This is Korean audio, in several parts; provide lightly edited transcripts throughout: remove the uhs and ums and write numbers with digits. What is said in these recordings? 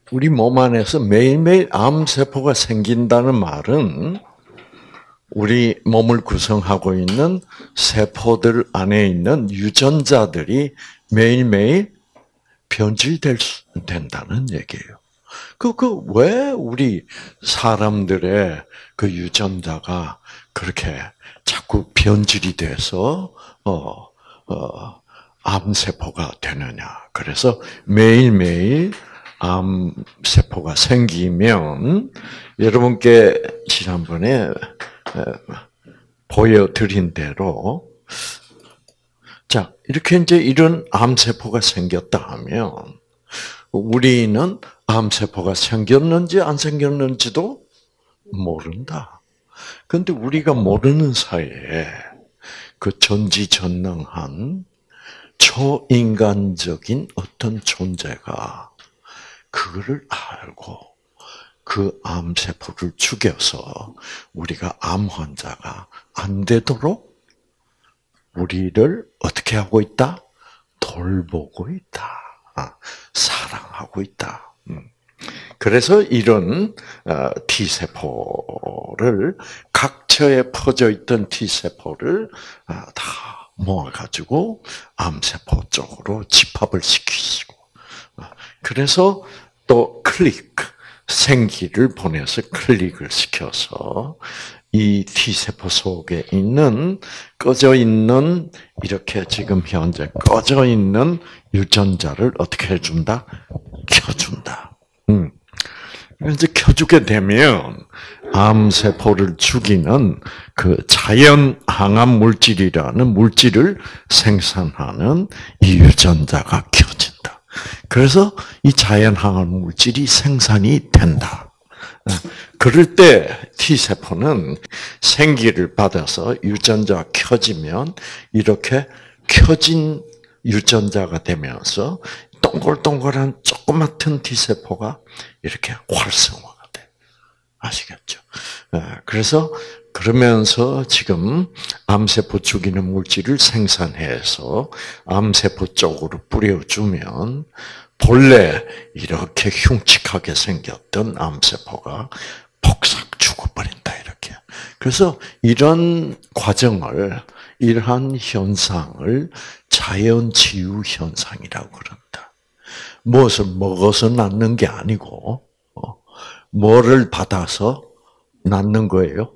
우리 몸 안에서 매일매일 암세포가 생긴다는 말은 우리 몸을 구성하고 있는 세포들 안에 있는 유전자들이 매일매일 변질된다는 얘기예요. 왜 우리 사람들의 그 유전자가 그렇게 자꾸 변질이 돼서, 암세포가 되느냐. 그래서 매일매일 암세포가 생기면, 여러분께 지난번에 보여드린 대로, 자, 이렇게 이제 이런 암세포가 생겼다 하면, 우리는 암세포가 생겼는지 안 생겼는지도 모른다. 그런데 우리가 모르는 사이에 그 전지전능한 초인간적인 어떤 존재가 그거를 알고 그 암세포를 죽여서 우리가 암 환자가 안 되도록 우리를 어떻게 하고 있다? 돌보고 있다. 사랑하고 있다. 그래서 이런 T세포를, 각처에 퍼져 있던 T세포를 다 모아가지고 암세포 쪽으로 집합을 시키시고, 그래서 또 생기를 보내서 클릭을 시켜서 이 T세포 속에 있는 꺼져 있는, 이렇게 지금 현재 꺼져 있는 유전자를 어떻게 해준다? 켜준다. 이제 켜주게 되면 암세포를 죽이는 그 자연 항암 물질이라는 물질을 생산하는 이 유전자가 켜진다. 그래서 이 자연 항암 물질이 생산이 된다. 그럴 때 T세포는 생기를 받아서 유전자가 켜지면 이렇게 켜진 유전자가 되면서 동글동글한 조그맣은 T세포가 이렇게 활성화가 돼. 아시겠죠? 그래서 그러면서 지금 암세포 죽이는 물질을 생산해서 암세포 쪽으로 뿌려주면 본래 이렇게 흉측하게 생겼던 암세포가 폭삭 죽어버린다, 이렇게. 그래서 이런 과정을, 이러한 현상을 자연치유 현상이라고 그런다. 무엇을 먹어서 낫는 게 아니고, 뭐를 받아서 낫는 거예요?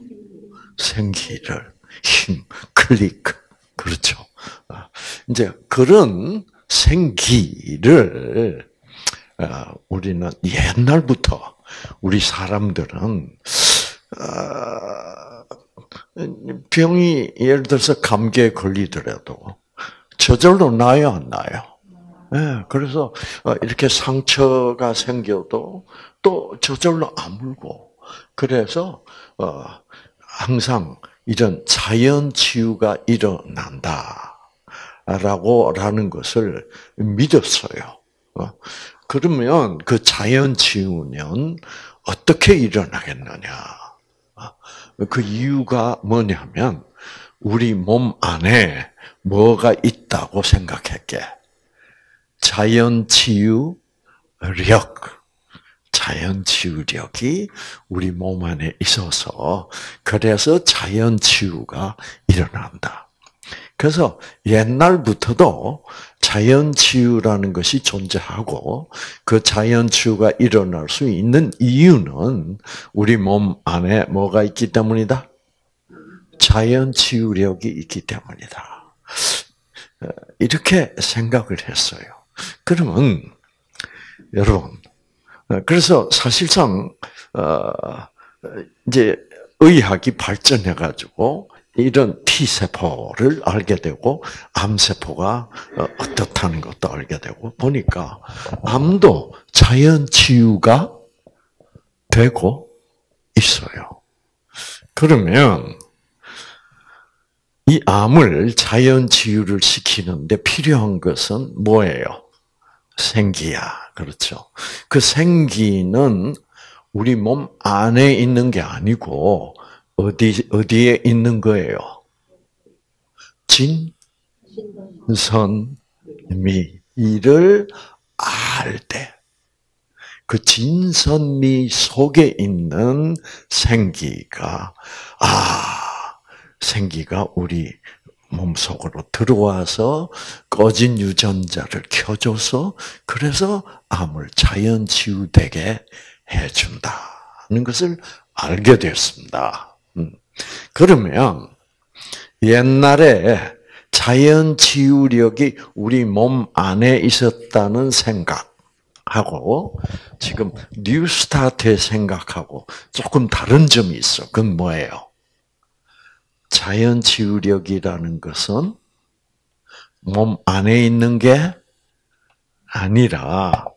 생기를, 힘, 클릭. 그렇죠. 이제 그런 생기를 우리는 옛날부터, 우리 사람들은 병이 예를 들어서 감기에 걸리더라도 저절로 나요, 안 나요? 네, 그래서 이렇게 상처가 생겨도 또 저절로 아물고, 그래서 항상 이런 자연 치유가 일어난다라는 것을 믿었어요. 그러면 그 자연 치유는 어떻게 일어나겠느냐? 그 이유가 뭐냐면 우리 몸 안에 뭐가 있다고 생각했게? 자연치유력, 자연치유력이 우리 몸 안에 있어서, 그래서 자연치유가 일어난다. 그래서 옛날부터도 자연치유라는 것이 존재하고, 그 자연치유가 일어날 수 있는 이유는 우리 몸 안에 뭐가 있기 때문이다? 자연치유력이 있기 때문이다. 이렇게 생각을 했어요. 그러면 여러분, 그래서 사실상 이제 의학이 발전해 가지고 이런 T세포를 알게 되고 암세포가 어떻다는 것도 알게 되고 보니까 암도 자연 치유가 되고 있어요. 그러면 이 암을 자연 치유를 시키는데 필요한 것은 뭐예요? 생기야. 그렇죠. 그 생기는 우리 몸 안에 있는 게 아니고 어디에 있는 거예요? 진선미. 이를 알 때. 그 진선미 속에 있는 생기가 생기가 우리 몸속으로 들어와서 꺼진 유전자를 켜줘서 그래서 암을 자연 치유되게 해준다는 것을 알게 됐습니다. 그러면 옛날에 자연 치유력이 우리 몸 안에 있었다는 생각하고 지금 뉴스타트의 생각하고 조금 다른 점이 있어. 그건 뭐예요? 자연 치유력이라는 것은 몸 안에 있는 게 아니라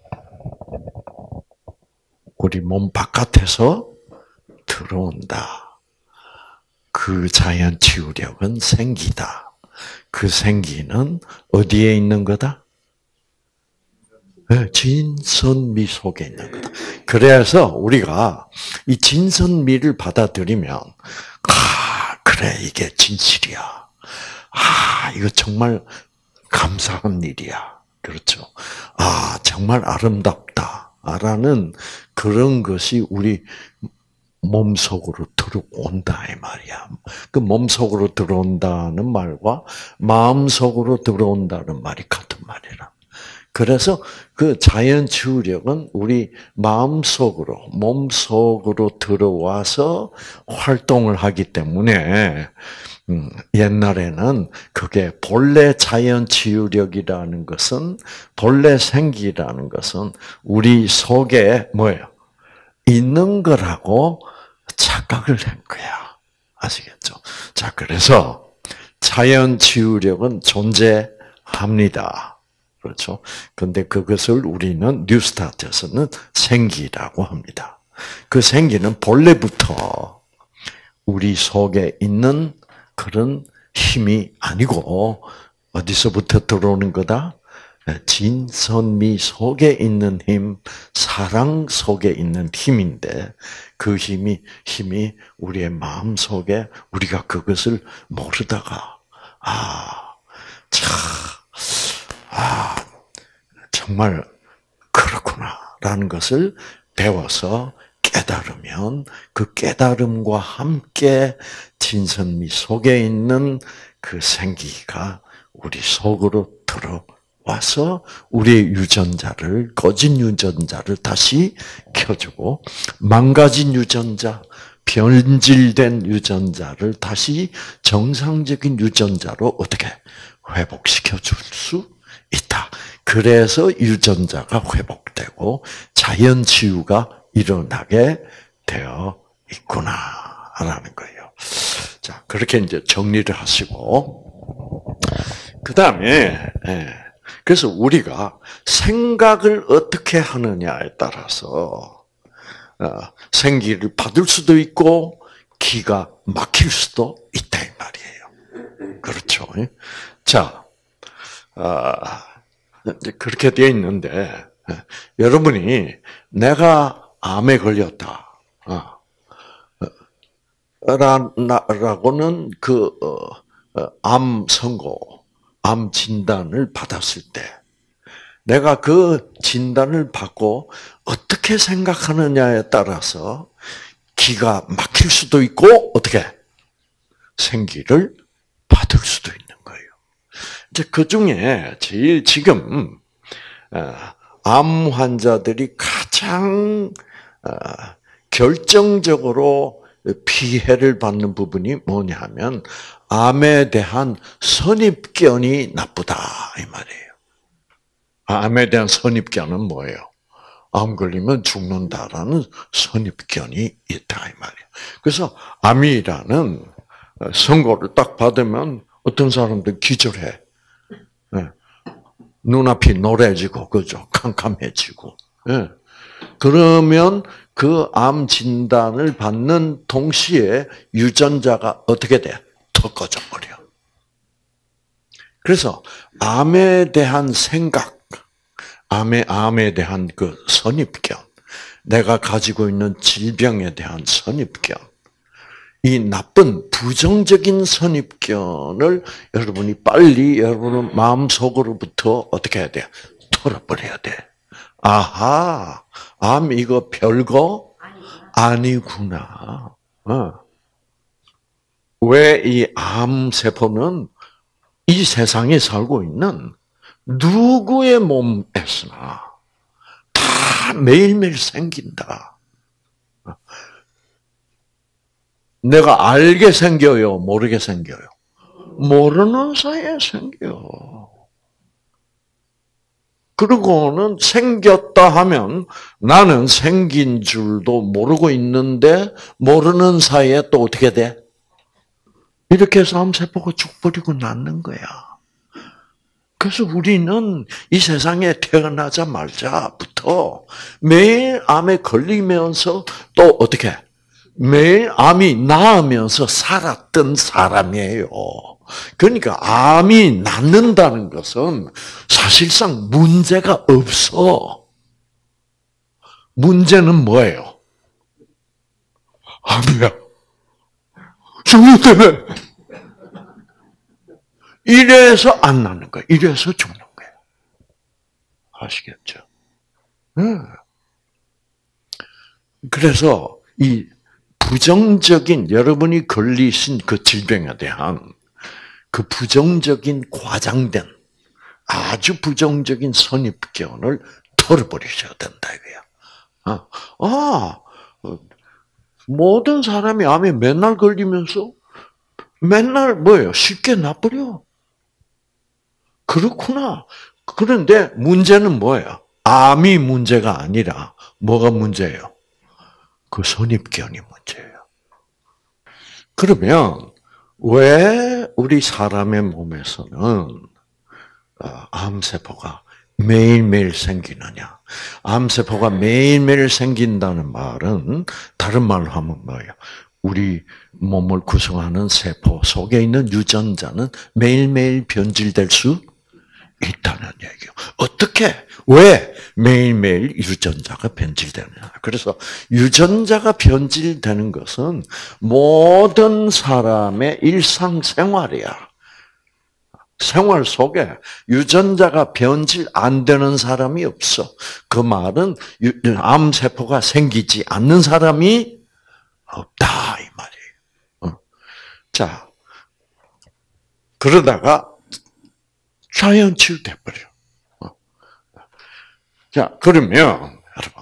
우리 몸 바깥에서 들어온다. 그 자연 치유력은 생기다. 그 생기는 어디에 있는 거다? 진선미 속에 있는 거다. 그래서 우리가 이 진선미를 받아들이면 그래 이게 진실이야. 이거 정말 감사한 일이야. 그렇죠? 정말 아름답다라는 그런 것이 우리 몸속으로 들어온다 이 말이야. 그 몸속으로 들어온다는 말과 마음속으로 들어온다는 말이 같은 말이라. 그래서 그 자연 치유력은 우리 마음속으로, 몸속으로 들어와서 활동을 하기 때문에 옛날에는 그게 본래 자연 치유력이라는 것은, 본래 생기라는 것은 우리 속에 뭐예요? 있는 거라고 착각을 한 거야. 아시겠죠? 자, 그래서 자연 치유력은 존재합니다. 그렇죠? 근데 그것을 우리는 뉴스타트에서는 생기라고 합니다. 그 생기는 본래부터 우리 속에 있는 그런 힘이 아니고 어디서부터 들어오는 거다? 진선미 속에 있는 힘, 사랑 속에 있는 힘인데 그 힘이 우리의 마음 속에 우리가 그것을 모르다가 정말 그렇구나라는 것을 배워서 깨달으면 그 깨달음과 함께 진선미 속에 있는 그 생기가 우리 속으로 들어와서 우리의 유전자를, 꺼진 유전자를 다시 켜주고 망가진 유전자, 변질된 유전자를 다시 정상적인 유전자로 어떻게 회복시켜 줄 수 있다. 그래서 유전자가 회복되고 자연 치유가 일어나게 되어 있구나라는 거예요. 자, 그렇게 이제 정리를 하시고 그다음에 그래서 우리가 생각을 어떻게 하느냐에 따라서 생기를 받을 수도 있고 기가 막힐 수도 있다 이 말이에요. 그렇죠? 자, 그렇게 되어 있는데 여러분이 내가 암에 걸렸다. 라고는 암 선고, 암 진단을 받았을 때 내가 그 진단을 받고 어떻게 생각하느냐에 따라서 기가 막힐 수도 있고 어떻게 생기를 받을 수도 있는 거예요. 이제 그 중에 제일 지금 암 환자들이 가장 결정적으로 피해를 받는 부분이 뭐냐면 암에 대한 선입견이 나쁘다 이 말이에요. 암에 대한 선입견은 뭐예요? 암 걸리면 죽는다라는 선입견이 있다 이 말이에요. 그래서 암이라는 선고를 딱 받으면 어떤 사람들 기절해. 눈앞이 노래지고 그죠? 캄캄해지고. 그러면 그 암 진단을 받는 동시에 유전자가 어떻게 돼? 더 꺼져버려. 그래서 암에 대한 생각, 암에 대한 그 선입견, 내가 가지고 있는 질병에 대한 선입견, 이 나쁜 부정적인 선입견을 여러분이 빨리 여러분 마음속으로부터 어떻게 해야 돼? 털어버려야 돼. 아하, 암 이거 별거 아니구나. 왜 이 암세포는 이 세상에 살고 있는 누구의 몸에서나 다 매일매일 생긴다. 내가 알게 생겨요? 모르게 생겨요? 모르는 사이에 생겨요. 그리고는 생겼다 하면 나는 생긴 줄도 모르고 있는데 모르는 사이에 또 어떻게 돼? 이렇게 해서 암세포가 죽버리고 낫는 거야. 그래서 우리는 이 세상에 태어나자마자부터 매일 암에 걸리면서 또 어떻게 매일 암이 나으면서 살았던 사람이에요. 그러니까 암이 낫는다는 것은 사실상 문제가 없어. 문제는 뭐예요? 암이야. 죽는 때문에. 이래서 안 낫는 거야. 이래서 죽는 거야. 아시겠죠? 그래서 이 부정적인 여러분이 걸리신 그 질병에 대한 그 부정적인 과장된 아주 부정적인 선입견을 털어버리셔야 된다 이거야. 모든 사람이 암에 맨날 걸리면서 맨날 뭐예요? 쉽게 나버려. 그렇구나. 그런데 문제는 뭐예요? 암이 문제가 아니라 뭐가 문제예요? 그 선입견이 문제예요. 그러면 왜 우리 사람의 몸에서는 암세포가 매일매일 생기느냐? 암세포가 매일매일 생긴다는 말은 다른 말로 하면 뭐예요? 우리 몸을 구성하는 세포 속에 있는 유전자는 매일매일 변질될 수 있다는 얘기예요. 어떻게? 왜 매일매일 유전자가 변질되느냐? 그래서 유전자가 변질되는 것은 모든 사람의 일상생활이야. 생활 속에 유전자가 변질 안 되는 사람이 없어. 그 말은 암세포가 생기지 않는 사람이 없다 이 말이에요. 자, 그러다가 자연 치유돼 버려. 자, 그러면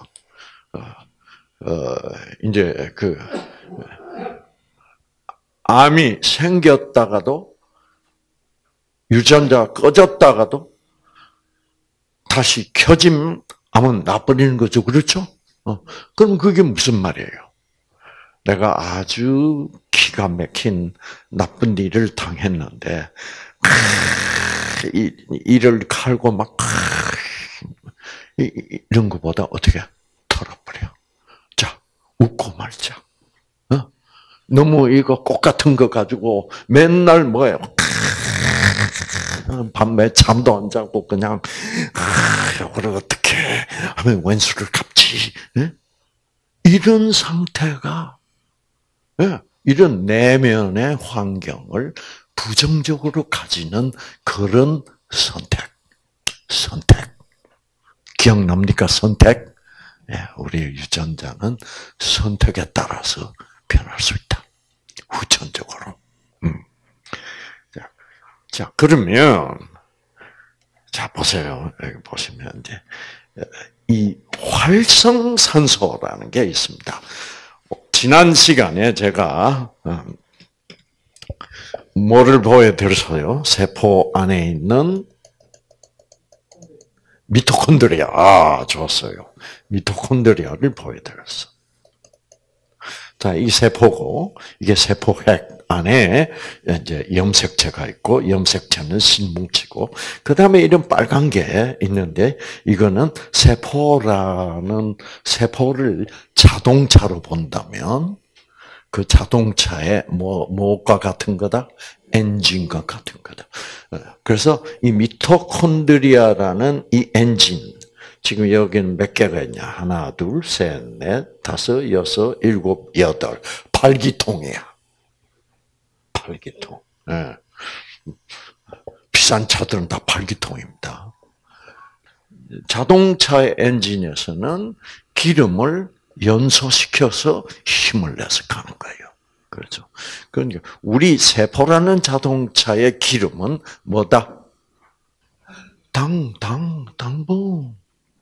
여러분, 이제 그 암이 생겼다가도 유전자가 꺼졌다가도 다시 켜지면 암은 나버리는 거죠, 그렇죠? 그럼 그게 무슨 말이에요? 내가 아주 기가 막힌 나쁜 일을 당했는데 이를 갈고 막 이런 것보다 어떻게 털어버려. 자, 웃고 말자. 너무 이거 꽃 같은 거 가지고 맨날 뭐예요? 밤에 잠도 안 자고 그냥 이걸 어떻게 하면 원수를 갚지? 이런 상태가 이런 내면의 환경을 부정적으로 가지는 그런 선택. 기억납니까? 선택? 우리의 유전자는 선택에 따라서 변할 수 있다. 후천적으로. 자, 그러면, 자, 보세요. 여기 보시면, 이제, 이 활성산소라는 게 있습니다. 지난 시간에 제가, 뭐를 보여드렸어요? 세포 안에 있는 미토콘드리아. 좋았어요. 미토콘드리아를 보여드렸어. 자, 이 세포고, 이게 세포핵 안에 이제 염색체가 있고, 염색체는 신뭉치고, 그 다음에 이런 빨간 게 있는데, 이거는 세포를 자동차로 본다면, 그 자동차의 뭐가 같은 거다? 엔진과 같은 거다. 그래서 이 미토콘드리아라는 이 엔진, 지금 여기는 몇 개가 있냐? 하나, 둘, 셋, 넷, 다섯, 여섯, 일곱, 여덟. 8기통이야. 8기통. 비싼 차들은 다 8기통입니다. 자동차의 엔진에서는 기름을 연소시켜서 힘을 내서 가는 거예요. 그렇죠. 그러니까 우리 세포라는 자동차의 기름은 뭐다? 당분.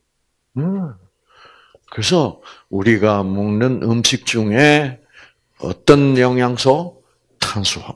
그래서 우리가 먹는 음식 중에 어떤 영양소? 탄수화물.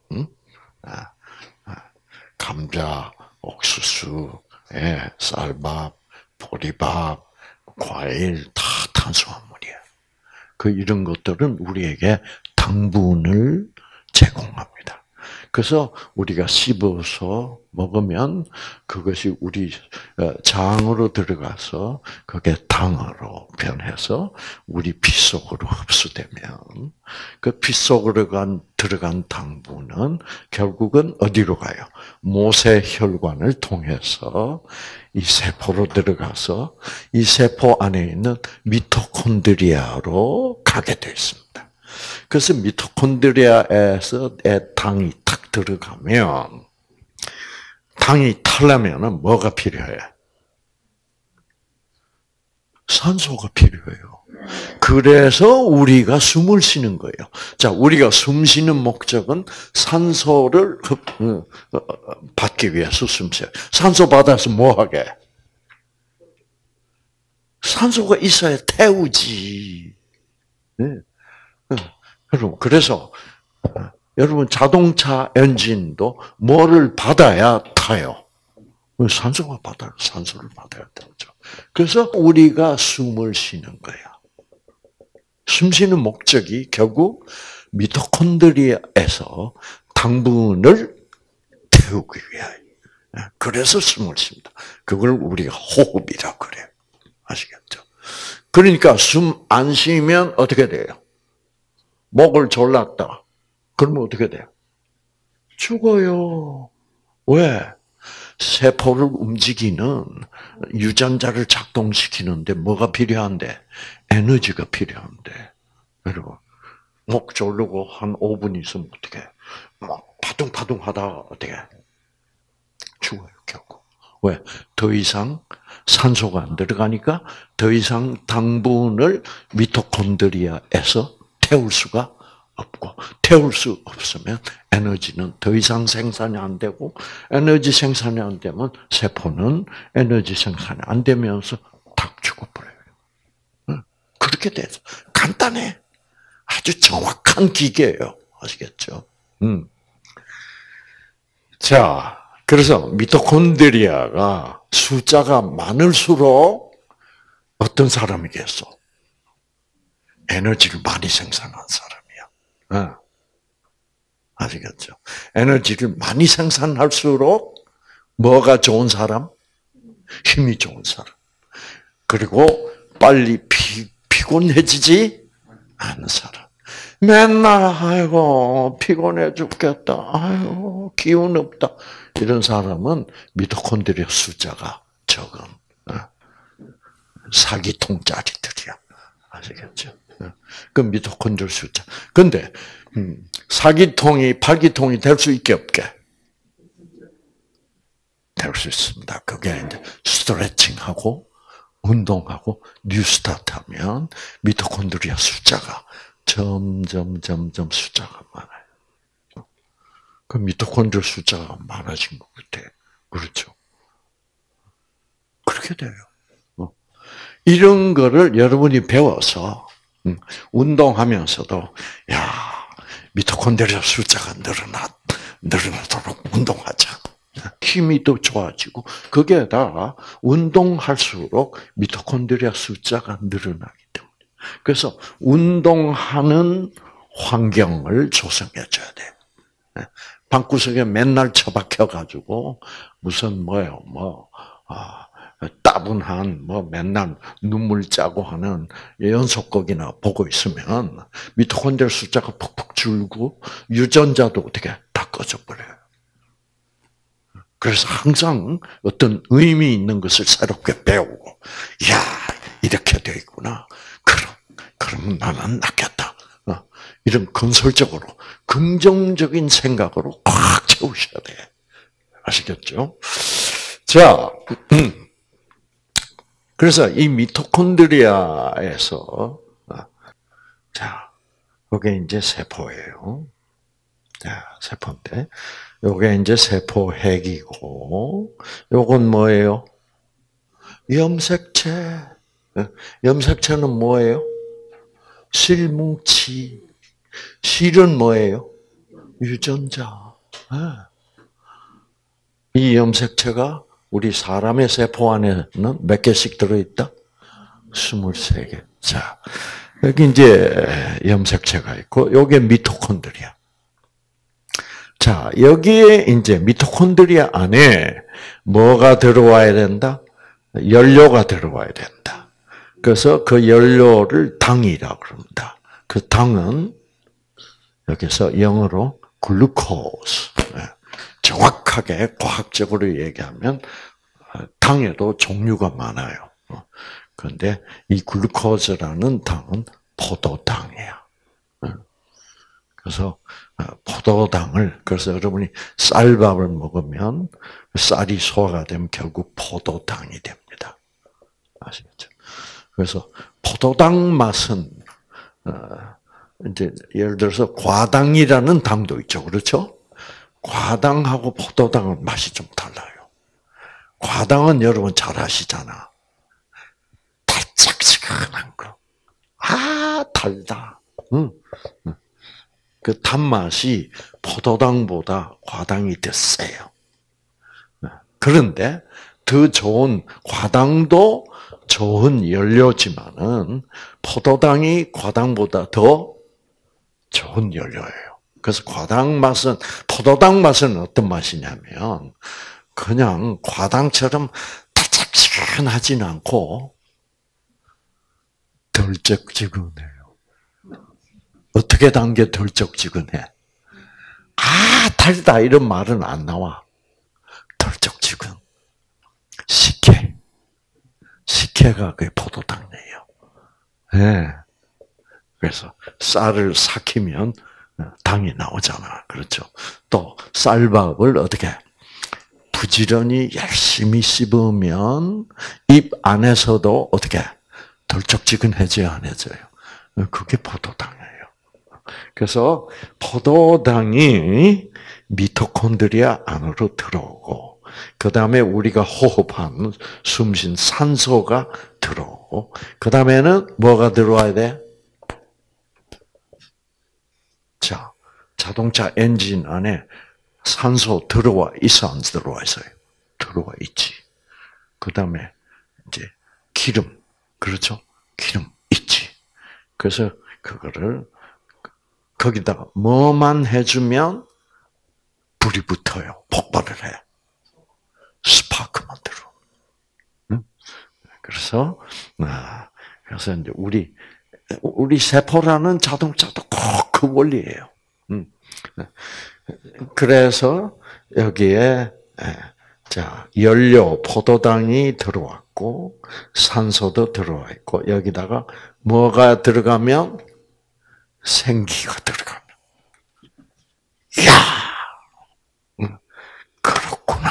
감자, 옥수수, 쌀밥, 보리밥, 과일 다 탄수화물이에요. 이런 것들은 우리에게 당분을 제공합니다. 그래서 우리가 씹어서 먹으면 그것이 우리 장으로 들어가서 그게 당으로 변해서 우리 피 속으로 흡수되면 그 피 속으로 들어간 당분은 결국은 어디로 가요? 모세혈관을 통해서 이 세포로 들어가서 이 세포 안에 있는 미토콘드리아로 가게 되어 있습니다. 그래서 미토콘드리아에서 당이 탁 들어가면 당이 타려면 뭐가 필요해? 산소가 필요해요. 그래서 우리가 숨을 쉬는 거예요. 자, 우리가 숨 쉬는 목적은 산소를 받기 위해서 숨 쉬어요. 산소 받아서 뭐 하게? 산소가 있어야 태우지. 네. 그래서 여러분 자동차 엔진도 뭐를 받아야 타요? 산소를 받아야 되죠. 그래서 우리가 숨을 쉬는 거야. 숨 쉬는 목적이 결국 미토콘드리아에서 당분을 태우기 위하여. 그래서 숨을 쉽니다. 그걸 우리가 호흡이라고 그래요. 아시겠죠? 그러니까 숨 안 쉬면 어떻게 돼요? 목을 졸랐다. 그러면 어떻게 돼요? 죽어요. 왜? 세포를 움직이는 유전자를 작동시키는데 뭐가 필요한데? 에너지가 필요한데. 여러분, 목 졸르고 한 5분 있으면 어떻게? 막 파둥파둥 하다가 어떻게? 죽어요, 결국. 왜? 더 이상 산소가 안 들어가니까 더 이상 당분을 미토콘드리아에서 태울 수가 없고, 태울 수 없으면 에너지는 더 이상 생산이 안 되고, 에너지 생산이 안 되면 세포는 에너지 생산이 안 되면서 탁 죽어버려요. 그렇게 돼서 간단해. 아주 정확한 기계예요. 아시겠죠? 자, 그래서 미토콘드리아가 숫자가 많을수록 어떤 사람이겠어? 에너지를 많이 생산한 사람이야. 아시겠죠? 에너지를 많이 생산할수록 뭐가 좋은 사람? 힘이 좋은 사람. 그리고 빨리 피곤해지지 않은 사람. 맨날 아이고 피곤해 죽겠다. 아이고 기운 없다. 이런 사람은 미토콘드리아 숫자가 적은 사기통짜리들이야. 아시겠죠? 그 미토콘드리아 숫자. 근데 사기통이 팔기통이 될 수 있게 없게 될 수 있습니다. 그게 이제 스트레칭하고 운동하고 뉴스타트하면 미토콘드리아 숫자가 점점 숫자가 많아요. 그 미토콘드리아 숫자가 많아진 것 같아. 그렇죠? 그렇게 돼요. 이런 거를 여러분이 배워서 운동하면서도 미토콘드리아 숫자가 늘어나도록 운동하자. 힘이 더 좋아지고 그게 다 운동할수록 미토콘드리아 숫자가 늘어나기 때문에. 그래서 운동하는 환경을 조성해 줘야 돼. 방구석에 맨날 처박혀 가지고 무슨 따분한 맨날 눈물 짜고 하는 연속극이나 보고 있으면 미토콘드리아 숫자가 푹푹 줄고 유전자도 어떻게 다 꺼져 버려요. 그래서 항상 어떤 의미 있는 것을 새롭게 배우고, 이렇게 되어 있구나. 그러면 나는 낫겠다. 이런 건설적으로, 긍정적인 생각으로 꽉 채우셔야 돼. 아시겠죠? 자, 그래서 이 미토콘드리아에서 자, 이게 이제 세포예요. 자, 세포인데 요게 이제 세포핵이고 요건 뭐예요? 염색체. 염색체는 뭐예요? 실뭉치. 실은 뭐예요? 유전자. 이 염색체가 우리 사람의 세포 안에는 몇 개씩 들어있다? 23개. 자, 여기 이제 염색체가 있고, 요게 미토콘드리아. 자, 여기에 이제 미토콘드리아 안에 뭐가 들어와야 된다? 연료가 들어와야 된다. 그래서 그 연료를 당이라고 그럽니다. 그 당은 여기서 영어로 글루코스. 정확하게 과학적으로 얘기하면 당에도 종류가 많아요. 그런데 이 글루코즈라는 당은 포도당이야. 그래서 포도당을 그래서 여러분이 쌀밥을 먹으면 쌀이 소화가 되면 결국 포도당이 됩니다. 아시겠죠? 그래서 포도당 맛은 이제 예를 들어서 과당이라는 당도 있죠, 그렇죠? 과당하고 포도당은 맛이 좀 달라요. 과당은 여러분 잘 아시잖아. 달짝지근한 거. 아, 달다. 응. 그 단맛이 포도당보다 과당이 더 세요. 그런데 더 좋은 과당도 좋은 연료지만은 포도당이 과당보다 더 좋은 연료예요. 그래서 과당 맛은 포도당 맛은 어떤 맛이냐면 그냥 과당처럼 달짝지근하진 않고 덜쩍지근해요. 어떻게 단 게 덜쩍지근해? 아, 달다 이런 말은 안 나와. 덜쩍지근. 식혜. 식혜가 그게 포도당이에요. 네. 그래서 쌀을 삭히면 당이 나오잖아. 그렇죠? 또 쌀밥을 어떻게 부지런히 열심히 씹으면 입 안에서도 어떻게 덜쩍지근해져요, 안 해져요? 그게 포도당이에요. 그래서 포도당이 미토콘드리아 안으로 들어오고 그 다음에 우리가 호흡하는 숨쉰 산소가 들어오고 그 다음에는 뭐가 들어와야 돼? 자, 자동차 엔진 안에 산소 들어와 있어 안 들어와 있어요? 들어와 있지. 그 다음에 이제 기름, 그렇죠? 기름 있지. 그래서 그거를 거기다가 뭐만 해주면 불이 붙어요. 폭발을 해. 스파크만 들어. 응? 그래서 이제 우리 세포라는 자동차도 꼭 그 원리예요. 그래서 여기에 자 연료 포도당이 들어왔고 산소도 들어와 있고 여기다가 뭐가 들어가면 생기가 들어가면 야 그렇구나.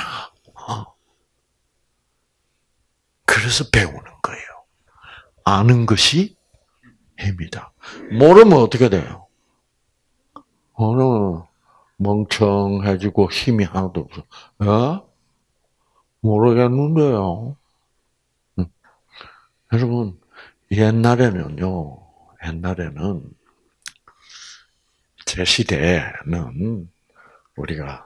그래서 배우는 거예요. 아는 것이 힘이다. 모르면 어떻게 돼요? 멍청해지고 힘이 하나도 없어. 모르겠는데요. 여러분, 옛날에는요, 제 시대에는 우리가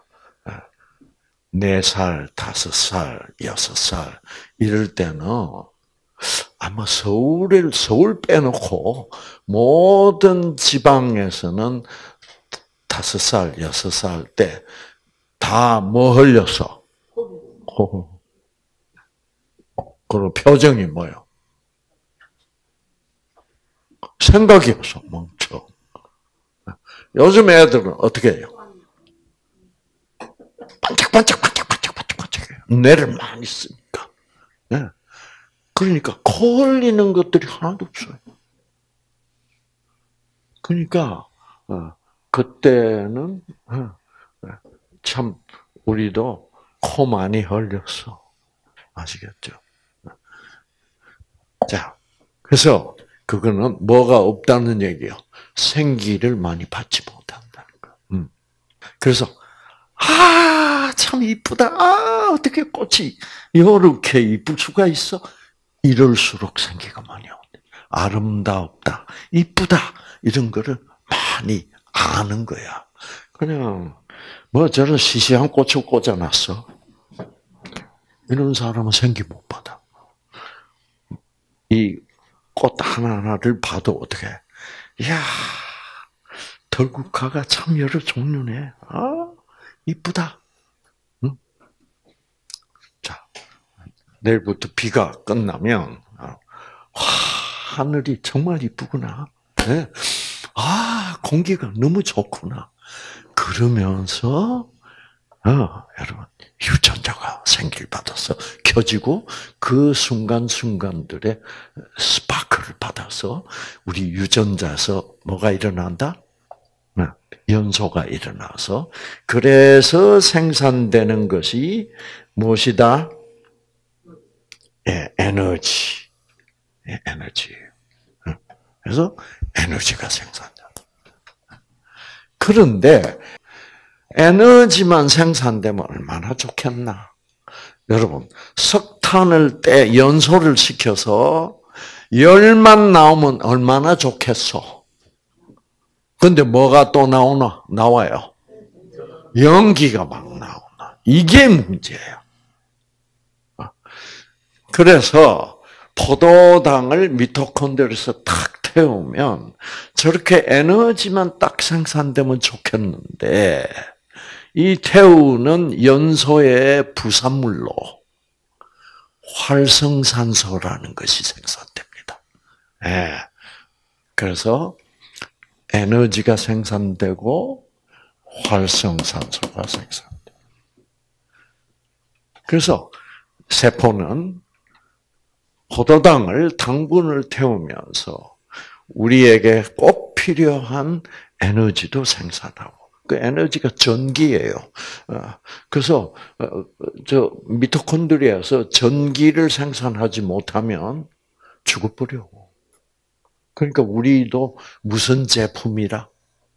4살, 5살, 6살, 이럴 때는 아마 서울 빼놓고 모든 지방에서는 5살, 6살 때 다 뭐 흘렸어? 그리고 표정이 뭐예요? 생각이 없어, 멈춰. 요즘 애들은 어떻게 해요? 반짝반짝반짝반짝반짝반짝해요. 뇌를 많이 쓰니까. 네. 그러니까 코 흘리는 것들이 하나도 없어요. 그러니까 그때는 참 우리도 코 많이 흘렸어. 아시겠죠? 자, 그래서 그거는 뭐가 없다는 얘기요. 생기를 많이 받지 못한다는 거. 그래서 참 이쁘다. 어떻게 꽃이 이렇게 이쁠 수가 있어? 이럴수록 생기가 많이 온다. 아름답다, 이쁘다 이런 거를 많이 아는 거야. 그냥 뭐 저런 시시한 꽃을 꽂아놨어. 이런 사람은 생기 못 받아. 이 꽃 하나하나를 봐도 어떻게? 이야, 덜국화가 참 여러 종류네. 이쁘다. 응? 자, 내일부터 비가 끝나면 하늘이 정말 이쁘구나. 네? 공기가 너무 좋구나. 그러면서 여러분 유전자가 생기를 받아서 켜지고 그 순간순간들의 스파크를 받아서 우리 유전자에서 뭐가 일어난다? 연소가 일어나서 그래서 생산되는 것이 무엇이다? 에너지. 에너지예요. 그래서 에너지가 생산된다. 그런데 에너지만 생산되면 얼마나 좋겠나. 여러분, 석탄을 연소를 시켜서 열만 나오면 얼마나 좋겠어. 근데 뭐가 또 나와요? 연기가 막 나오나. 이게 문제예요. 그래서 포도당을 미토콘드리아에서 탁 태우면 저렇게 에너지만 딱 생산되면 좋겠는데 이 태우는 연소의 부산물로 활성산소라는 것이 생산됩니다. 그래서 에너지가 생산되고 활성산소가 생산돼요. 그래서 세포는 포도당을 당분을 태우면서 우리에게 꼭 필요한 에너지도 생산하고 그 에너지가 전기예요. 그래서 저 미토콘드리아에서 전기를 생산하지 못하면 죽어버려. 그러니까 우리도 무슨 제품이라?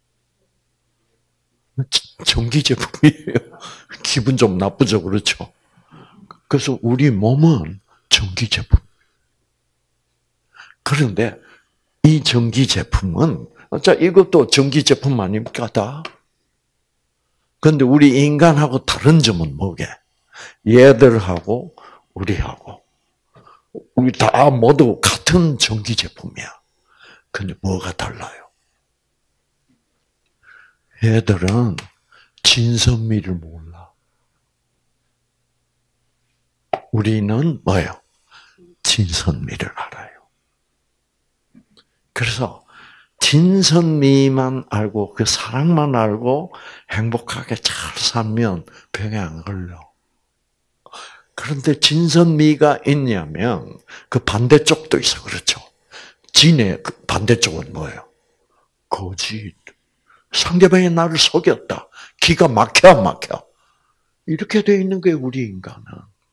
전기 제품이에요. 기분 좀 나쁘죠, 그렇죠? 그래서 우리 몸은 전기 제품. 그런데 이 전기 제품은 자 이것도 전기 제품 아닙니까 다? 그런데 우리 인간하고 다른 점은 뭐게? 얘들하고 우리하고 우리 다 모두 같은 전기 제품이야. 근데 뭐가 달라요? 얘들은 진선미를 몰라. 우리는 뭐예요? 진선미를 알아요. 그래서 진선미만 알고 그 사랑만 알고 행복하게 잘 살면 병에 안 걸려. 그런데 진선미가 있냐면 그 반대쪽도 있어. 그렇죠? 진의 그 반대쪽은 뭐예요? 거짓. 상대방이 나를 속였다. 기가 막혀 안 막혀. 이렇게 돼 있는 게 우리 인간은.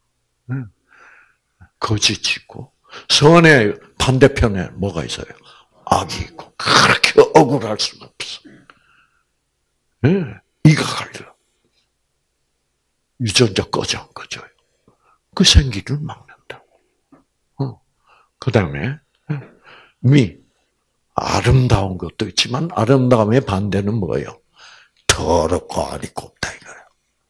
거짓이고 선의 반대편에 뭐가 있어요? 악이 있고 그렇게 억울할 수가 없어. 이가 갈려. 유전자 꺼져 안 꺼져요. 그 생기를 막는다고. 그 다음에 아름다운 것도 있지만 아름다움의 반대는 뭐예요? 더럽고 알이 곱다 이거예요.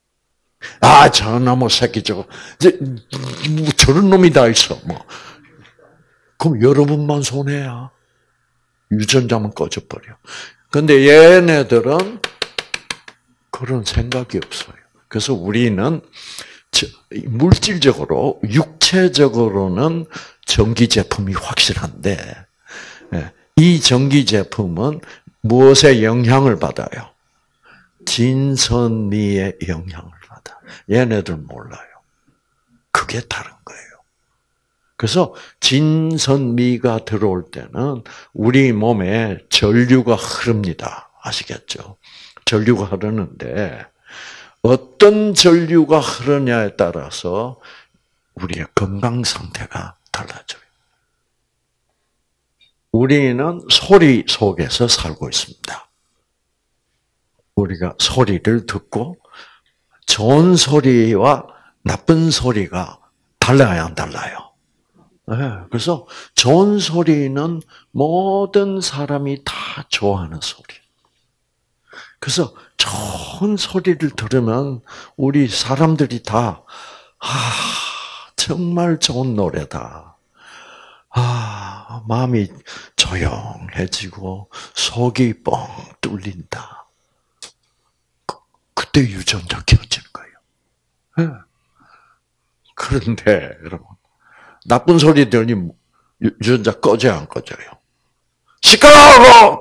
저 나무 새끼 저거 뭐 저런 놈이 다 있어. 뭐 그럼 여러분만 손해야. 유전자만 꺼져버려. 근데 얘네들은 그런 생각이 없어요. 그래서 우리는 물질적으로, 육체적으로는 전기 제품이 확실한데, 이 전기 제품은 무엇의 영향을 받아요? 진선미의 영향을 받아. 얘네들 몰라요. 그게 다른 거예요. 그래서 진선미가 들어올 때는 우리 몸에 전류가 흐릅니다. 아시겠죠? 전류가 흐르는데 어떤 전류가 흐르냐에 따라서 우리의 건강 상태가 달라져요. 우리는 소리 속에서 살고 있습니다. 우리가 소리를 듣고 좋은 소리와 나쁜 소리가 달라요, 안 달라요? 네, 그래서 좋은 소리는 모든 사람이 다 좋아하는 소리. 그래서 좋은 소리를 들으면 우리 사람들이 다 정말 좋은 노래다. 마음이 조용해지고 속이 뻥 뚫린다. 그때 유전자 켜지는 거예요. 네. 그런데 여러분 나쁜 소리 들으니 유전자 꺼져요, 안 꺼져요? 시끄러워!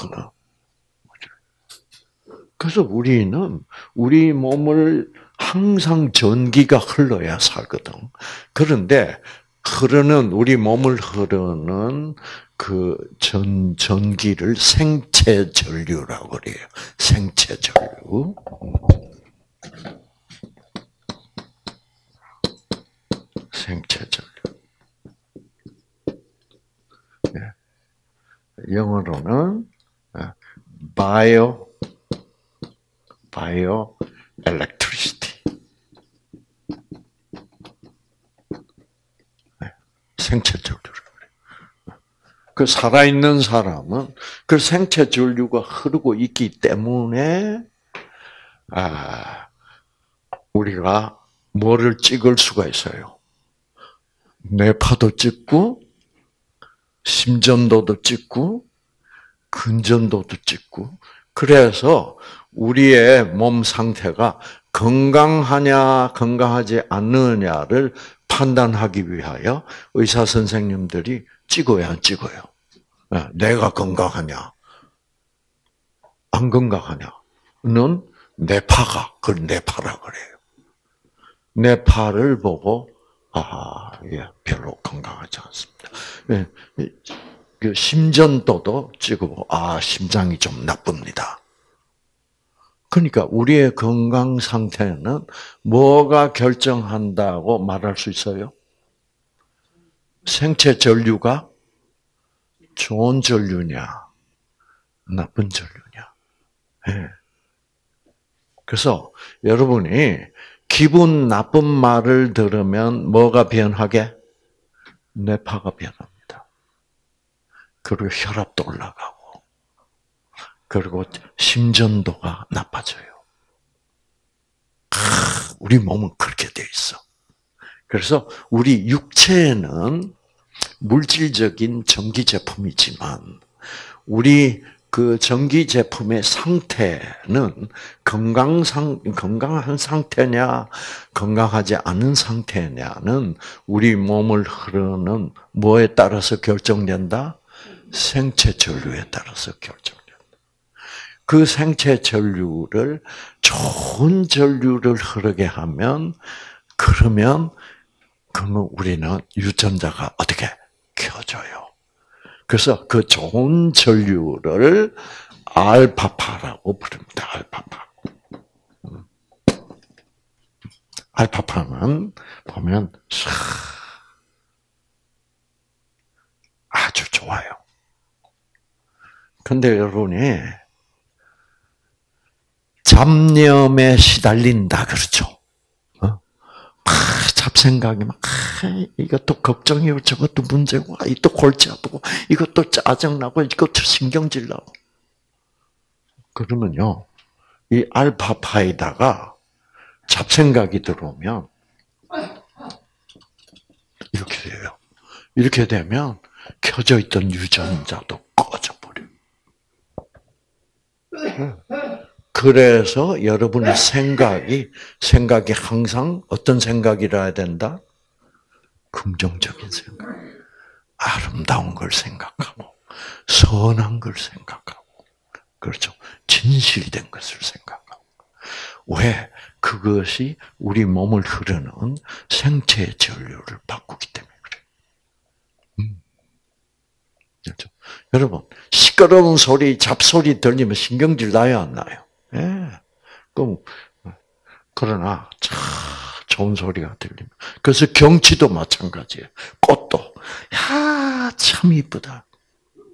그래서 우리는 우리 몸을 항상 전기가 흘러야 살거든. 그런데 우리 몸을 흐르는 그 전기를 생체 전류라고 그래요. 생체 전류. 생체 전류. 영어로는 bio electricity. 생체 전류를 그래. 그 살아있는 사람은 그 생체 전류가 흐르고 있기 때문에 우리가 뭐를 찍을 수가 있어요. 뇌파도 찍고 심전도도 찍고 근전도도 찍고 그래서 우리의 몸 상태가 건강하냐 건강하지 않느냐를 판단하기 위하여 의사 선생님들이 찍어야 안 찍어요. 내가 건강하냐 안 건강하냐는 그걸 뇌파라 그래요. 뇌파를 보고 별로 건강하지 않습니다. 그 심전도도 찍고 심장이 좀 나쁩니다. 그러니까 우리의 건강 상태는 뭐가 결정한다고 말할 수 있어요? 생체 전류가 좋은 전류냐, 나쁜 전류냐. 네. 그래서 여러분이 기분 나쁜 말을 들으면 뭐가 변하게? 뇌파가 변합니다. 그리고 혈압도 올라가고, 그리고 심전도가 나빠져요. 우리 몸은 그렇게 돼 있어. 그래서 우리 육체는 물질적인 전기 제품이지만, 우리 그 전기 제품의 상태는 건강한 상태냐, 건강하지 않은 상태냐는 우리 몸을 흐르는 뭐에 따라서 결정된다? 생체 전류에 따라서 결정된다. 그 생체 전류를 좋은 전류를 흐르게 하면 그러면 우리는 유전자가 어떻게 켜져요. 그래서 그 좋은 전류를 알파파라고 부릅니다. 알파파. 알파파는 보면 아주 좋아요. 근데 여러분이 잡념에 시달린다 그렇죠? 잡생각이 막 이것도 걱정이고 저것도 문제고 이것도 골치 아프고 이것도 짜증나고 이것도 신경질 나고 그러면요 이 알파파에다가 잡생각이 들어오면 이렇게 돼요. 이렇게 되면 켜져 있던 유전자도 꺼져 버려요. 그래서 여러분의 생각이 항상 어떤 생각이라 해야 된다? 긍정적인 생각. 아름다운 걸 생각하고, 선한 걸 생각하고, 그렇죠. 진실된 것을 생각하고. 왜? 그것이 우리 몸을 흐르는 생체 전류를 바꾸기 때문에 그래요. 그렇죠. 여러분, 시끄러운 소리, 잡소리 들리면 신경질 나요, 안 나요? 예. 그러나, 참, 좋은 소리가 들리면. 그래서 경치도 마찬가지예요. 꽃도. 참 이쁘다.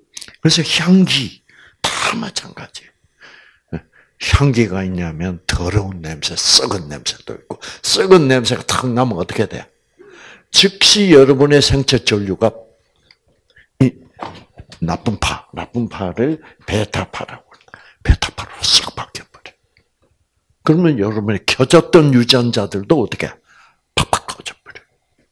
그래서 향기 다 마찬가지. 향기가 있냐면 더러운 냄새, 썩은 냄새도 있고, 썩은 냄새가 탁 나면 어떻게 돼? 즉시 여러분의 생체 전류가 이 나쁜 파를 베타파라고, 베타파로 싹 바뀌어버려. 그러면 여러분의 켜졌던 유전자들도 어떻게 팍팍 꺼져버려.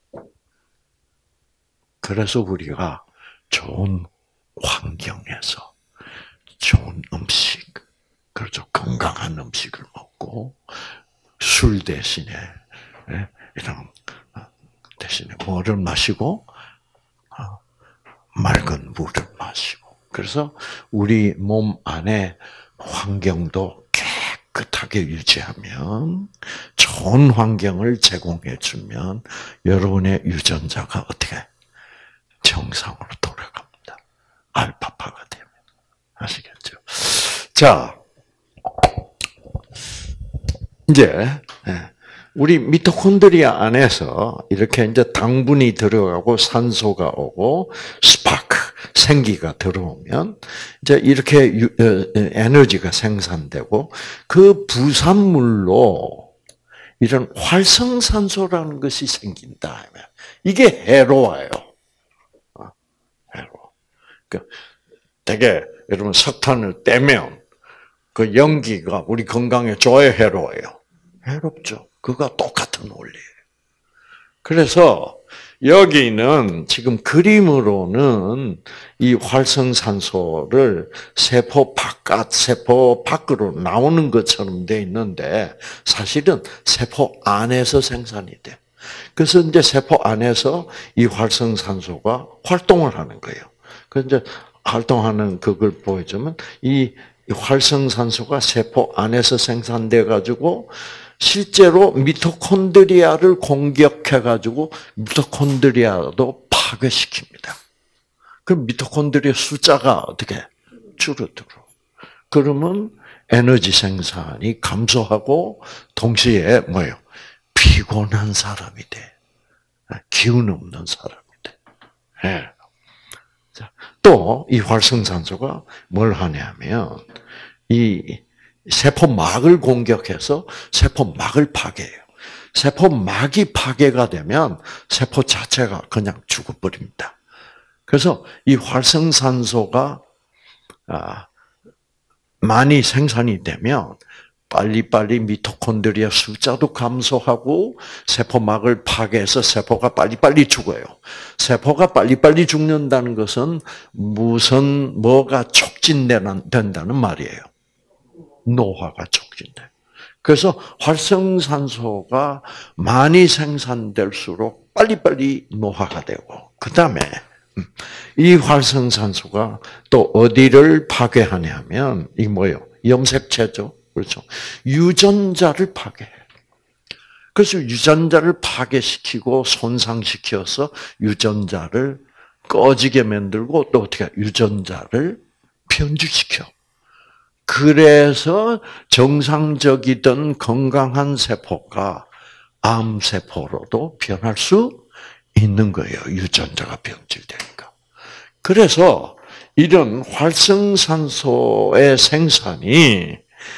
그래서 우리가 좋은 환경에서 좋은 음식, 그렇죠. 건강한 음식을 먹고 술 대신에 이런 대신에 뭐를 마시고 맑은 물을 마시고. 그래서 우리 몸 안에 환경도 깨끗하게 유지하면, 좋은 환경을 제공해 주면 여러분의 유전자가 어떻게 정상으로 돌아갑니다. 알파파가 되면. 아시겠죠? 자, 이제 우리 미토콘드리아 안에서 이렇게 이제 당분이 들어가고 산소가 오고 스파크, 생기가 들어오면 이제 이렇게 에너지가 생산되고, 그 부산물로 이런 활성산소라는 것이 생긴다. 이게 해로워요. 해로워. 되게 여러분 석탄을 떼면 그 연기가 우리 건강에 좋아요, 해로워요? 해롭죠. 그거 똑같은 원리예요. 그래서 여기는 지금 그림으로는 이 활성산소를 세포 밖으로 나오는 것처럼 돼 있는데, 사실은 세포 안에서 생산이 돼. 그래서 이제 세포 안에서 이 활성산소가 활동을 하는 거예요. 그래서 이제 활동하는 그걸 보여주면, 이 활성산소가 세포 안에서 생산돼 가지고 실제로 미토콘드리아를 공격해 가지고 미토콘드리아도 파괴시킵니다. 그럼 미토콘드리아 숫자가 어떻게 줄어들어. 그러면 에너지 생산이 감소하고 동시에 뭐예요? 피곤한 사람이 돼. 기운 없는 사람이 돼. 네. 또 이 활성산소가 뭘 하냐면 이 세포막을 공격해서 세포막을 파괴해요. 세포막이 파괴가 되면 세포 자체가 그냥 죽어버립니다. 그래서 이 활성산소가 많이 생산이 되면 빨리빨리 미토콘드리아 숫자도 감소하고 세포막을 파괴해서 세포가 빨리빨리 죽어요. 세포가 빨리빨리 죽는다는 것은 뭐가 촉진된다는 말이에요. 노화가 촉진돼. 그래서 활성산소가 많이 생산될수록 빨리빨리 노화가 되고, 그 다음에 이 활성산소가 또 어디를 파괴하냐면, 이 뭐예요? 염색체죠. 그렇죠. 유전자를 파괴해. 그래서 유전자를 파괴시키고 손상시켜서 유전자를 꺼지게 만들고, 또 어떻게 유전자를 변주시켜. 그래서 정상적이던 건강한 세포가 암세포로도 변할 수 있는 거예요. 유전자가 변질되니까. 그래서 이런 활성산소의 생산이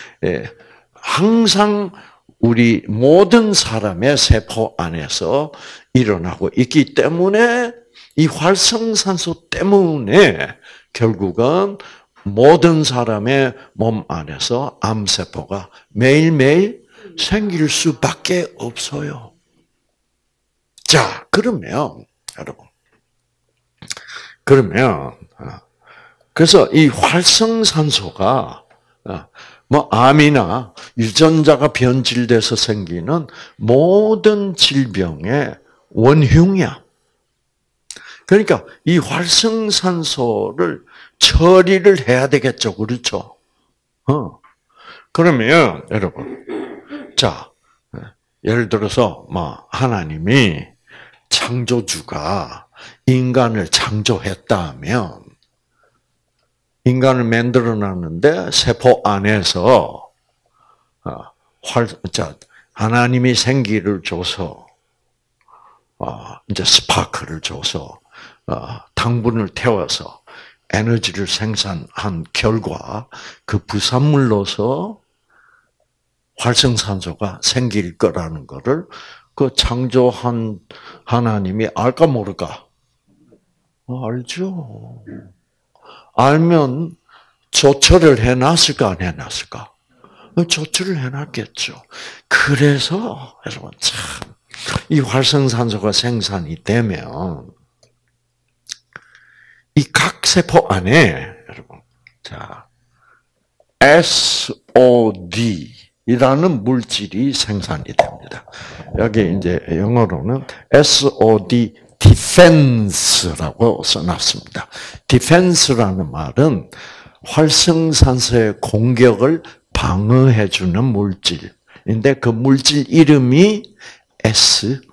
항상 우리 모든 사람의 세포 안에서 일어나고 있기 때문에, 이 활성산소 때문에 결국은 모든 사람의 몸 안에서 암세포가 매일매일 생길 수밖에 없어요. 자, 그러면 여러분, 그래서 이 활성산소가 암이나 유전자가 변질돼서 생기는 모든 질병의 원흉이야. 그러니까 이 활성산소를 처리를 해야 되겠죠. 그렇죠? 그러면 여러분, 자, 예를 들어서 하나님이 창조주가 인간을 창조했다면, 인간을 만들어 놨는데 세포 안에서 하나님이 생기를 줘서 이제 스파크를 줘서 당분을 태워서 에너지를 생산한 결과 그 부산물로서 활성산소가 생길 거라는 거를 그 창조한 하나님이 알까 모를까? 알죠. 알면 조처를 해놨을까 안 해놨을까? 조처를 해놨겠죠. 그래서 여러분 참 이 활성산소가 생산이 되면 이 각 세포 안에 여러분 자 SOD라는 물질이 생산이 됩니다. 여기 이제 영어로는 SOD defense라고 써놨습니다. defense라는 말은 활성산소의 공격을 방어해주는 물질인데 그 물질 이름이 SOD야.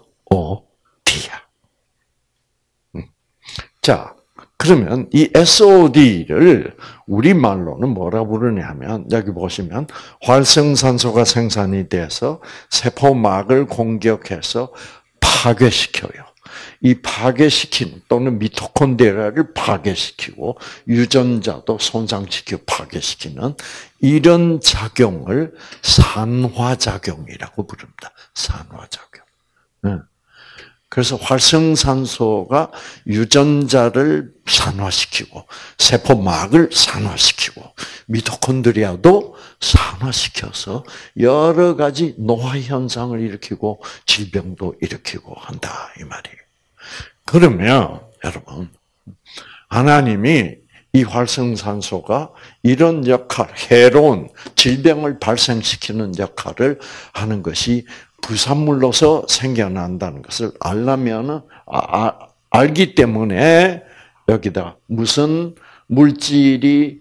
자, 그러면 이 SOD를 우리말로는 뭐라 부르냐면 여기 보시면 활성산소가 생산이 돼서 세포막을 공격해서 파괴시켜요. 이 파괴시키는 또는 미토콘드리아를 파괴시키고 유전자도 손상시키고 파괴시키는 이런 작용을 산화작용이라고 부릅니다. 산화작용. 그래서 활성산소가 유전자를 산화시키고 세포막을 산화시키고 미토콘드리아도 산화시켜서 여러 가지 노화 현상을 일으키고 질병도 일으키고 한다 이 말이에요. 그러면 여러분 하나님이 이 활성산소가 이런 역할, 해로운 질병을 발생시키는 역할을 하는 것이 부산물로서 생겨난다는 것을 알기 때문에 여기다 무슨 물질을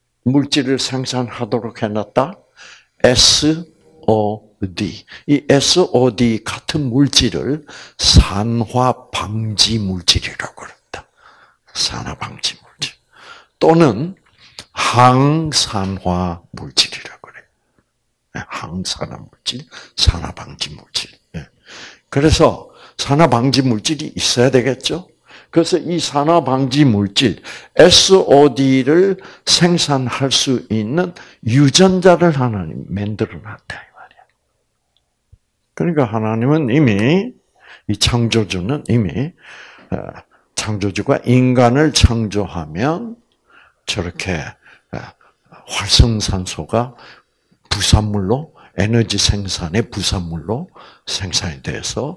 생산하도록 해놨다? SOD. 이 SOD 같은 물질을 산화 방지 물질이라고 그럽니다. 산화 방지 물질. 또는 항산화 물질이라고 그래요. 항산화 물질, 산화 방지 물질. 그래서 산화 방지 물질이 있어야 되겠죠? 그래서 이 산화 방지 물질, SOD를 생산할 수 있는 유전자를 하나님 만들어 놨다, 이 말이야. 그러니까 하나님은 이미, 이 창조주는 이미, 창조주가 인간을 창조하면 저렇게 활성산소가 부산물로, 에너지 생산의 부산물로 생산이 돼서,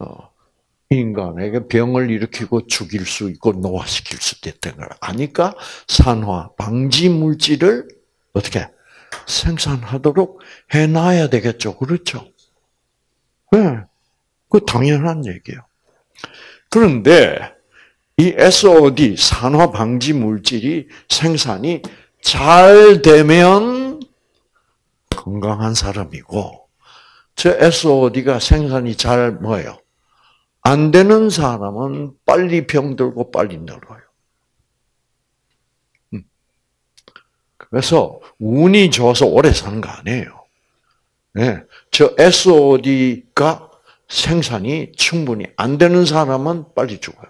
인간에게 병을 일으키고 죽일 수 있고 노화시킬 수도 있다는 걸 아니까 산화 방지 물질을 어떻게 생산하도록 해놔야 되겠죠. 그렇죠? 네. 그 당연한 얘기예요. 그런데 이 SOD 산화 방지 물질이 생산이 잘 되면 건강한 사람이고 저 SOD가 생산이 잘 뭐예요? 안 되는 사람은 빨리 병들고 빨리 늙어요. 그래서 운이 좋아서 오래 사는 거 아니에요. 네. 저 SOD가 생산이 충분히 안 되는 사람은 빨리 죽어요.